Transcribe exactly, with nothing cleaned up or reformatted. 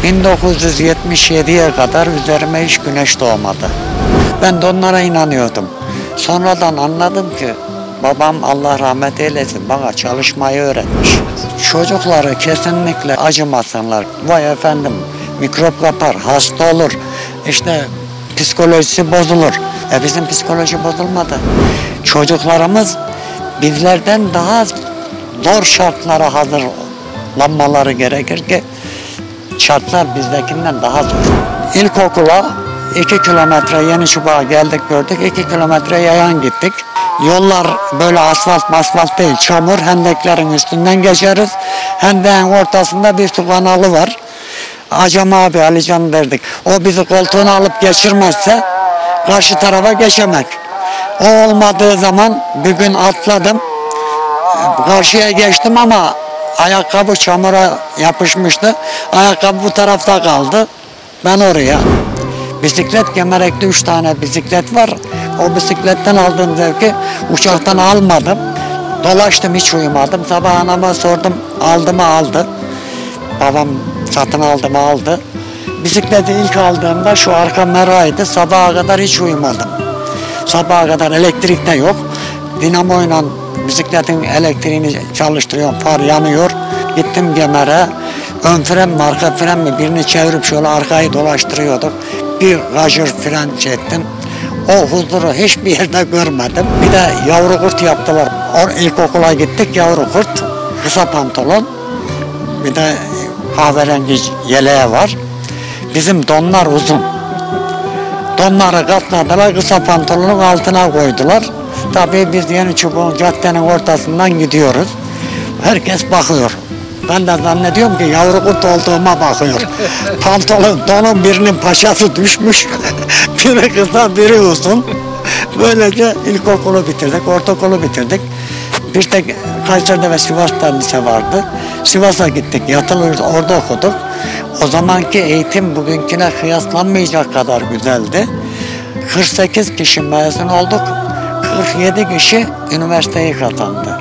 bin dokuz yüz yetmiş yediye kadar üzerime hiç güneş doğmadı. Ben de onlara inanıyordum. Sonradan anladım ki babam Allah rahmet eylesin bana çalışmayı öğretmiş. Çocukları kesinlikle acımasınlar. Vay efendim mikrop kapar, hasta olur, işte psikolojisi bozulur. E bizim psikoloji bozulmadı. Çocuklarımız bizlerden daha zor şartlara hazırlanmaları gerekir ki şartlar bizdekinden daha zor. İlkokula iki kilometre Yeni Çubuk'a geldik gördük. iki kilometre yayan gittik. Yollar böyle asfalt masfalt değil, çamur, hendeklerin üstünden geçeriz. Hendeğin ortasında bir su kanalı var. Acem abi Alican derdik. O bizi koltuğuna alıp geçirmezse karşı tarafa geçemek. O olmadığı zaman bir gün atladım. Karşıya geçtim ama ayakkabı çamura yapışmıştı. Ayakkabı bu tarafta kaldı. Ben oraya. Bisiklet Gemerek'te üç tane bisiklet var. O bisikletten aldığım zevki uçaktan almadım. Dolaştım, hiç uyumadım. Sabah anama sordum, aldı mı aldı. Babam satın aldı mı aldı. Bisikleti ilk aldığımda şu arka meraydı. Sabaha kadar hiç uyumadım. Sabaha kadar elektrik de yok. Dinamoyla bisikletin elektriğini çalıştırıyorum, far yanıyor. Gittim Gemer'e. Ön fren mi arka fren mi birini çevirip şöyle arkayı dolaştırıyorduk. Bir gajır fren çektim. O huzuru hiçbir yerde görmedim. Bir de yavru kurt yaptılar. O ilkokula gittik, yavru kurt. Kısa pantolon. Bir de kahverengi yeleği var. Bizim donlar uzun. Donları katladılar, kısa pantolonun altına koydular. Tabii biz Yeni Çubuk'un caddenin ortasından gidiyoruz. Herkes bakıyor. Ben de zannediyorum ki yavru kurt olduğuma bakıyor. Pantolon, donun birinin paşası düşmüş. Biri kısa, biri uzun. Böylece ilkokulu bitirdik, ortaokulu bitirdik. Bir tek Kayseri'de ve Sivas'ta lise vardı. Sivas'a gittik, yatılı orada okuduk. O zamanki eğitim bugünküne kıyaslanmayacak kadar güzeldi. kırk sekiz kişi mezun olduk. kırk yedi kişi üniversiteyi kazandı.